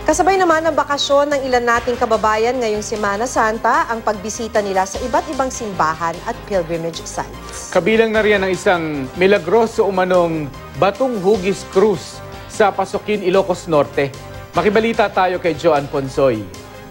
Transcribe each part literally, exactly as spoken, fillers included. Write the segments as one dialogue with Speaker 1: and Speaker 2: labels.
Speaker 1: Kasabay naman ng bakasyon ng ilan nating kababayan ngayong Semana Santa ang pagbisita nila sa iba't ibang simbahan at pilgrimage sites.
Speaker 2: Kabilang na riyan ang isang milagroso umanong batong hugis krus sa Pasukin, Ilocos Norte. Makibalita tayo kay Joan Ponsoy.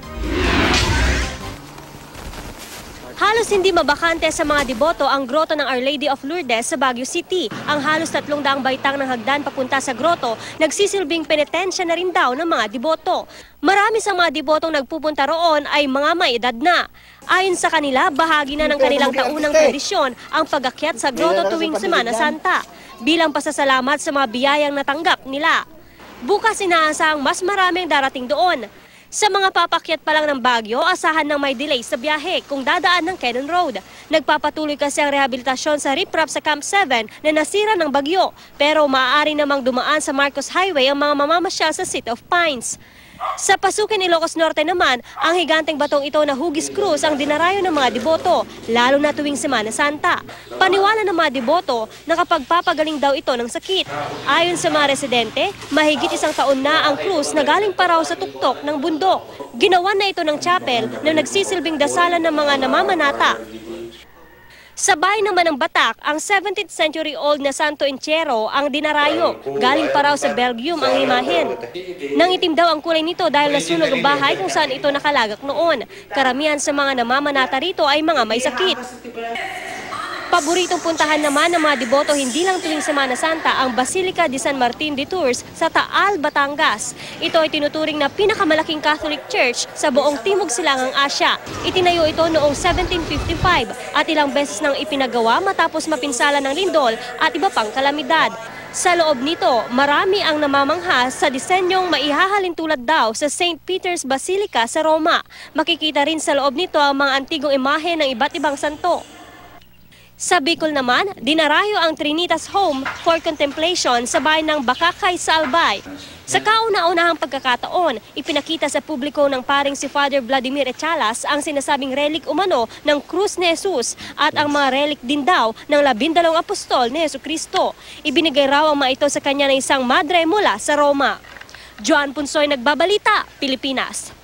Speaker 3: Halos hindi mabakante sa mga deboto ang grotto ng Our Lady of Lourdes sa Baguio City. Ang halos tatlong daang baitang ng hagdan papunta sa grotto, nagsisilbing penitensya na rin daw ng mga deboto. Marami sa mga debotong nagpupunta roon ay mga may edad na. Ayon sa kanila, bahagi na ng kanilang taunang tradisyon ang pag-akyat sa grotto tuwing Semana Santa, bilang pasasalamat sa mga biyayang natanggap nila. Bukas inaasahang mas maraming darating doon. Sa mga papakyat pa lang ng Baguio, asahan ng may delay sa biyahe kung dadaan ng Quezon Road. Nagpapatuloy kasi ang rehabilitasyon sa riprap sa Camp seven na nasira ng bagyo, pero maaari namang dumaan sa Marcos Highway ang mga mamamasyal sa City of Pines. Sa Pasukin, Ilocos Norte naman, ang higanteng batong ito na hugis krus ang dinarayo ng mga deboto, lalo na tuwing Semana Santa. Paniwala ng mga deboto na kapag papagaling daw ito ng sakit. Ayon sa mga residente, mahigit isang taon na ang krus na galing pa raw sa tuktok ng bundok. Ginawan na ito ng chapel na nagsisilbing dasalan ng mga namamanata. Sa bahay naman ng Batak, ang seventeenth century old na Santo Entierro ang dinarayo. Galing pa raw sa Belgium ang imahen. Nangitim daw ang kulay nito dahil nasunog ang bahay kung saan ito nakalagak noon. Karamihan sa mga namamanata rito ay mga may sakit. Paboritong puntahan naman ng mga deboto hindi lang tuwing Semana Santa ang Basilica de San Martin de Tours sa Taal, Batangas. Ito ay tinuturing na pinakamalaking Catholic Church sa buong Timog Silangang Asya. Itinayo ito noong seventeen fifty-five at ilang beses nang ipinagawa matapos mapinsala ng lindol at iba pang kalamidad. Sa loob nito, marami ang namamangha sa disenyong maihahalin tulad daw sa Saint Peter's Basilica sa Roma. Makikita rin sa loob nito ang mga antigong imahe ng iba't ibang santo. Sa Bicol naman, dinarayo ang Trinitas Home for Contemplation sa bayan ng Bakakay sa Albay. Sa kauna-unahang pagkakataon, ipinakita sa publiko ng paring si Father Vladimir Echalas ang sinasabing relic umano ng Krus ni Jesus at ang mga relic din daw ng labindalawang apostol ni Jesucristo. Ibinigay raw ang mga ito sa kanya ng isang madre mula sa Roma. Joan Ponsoy, Nagbabalita, Pilipinas.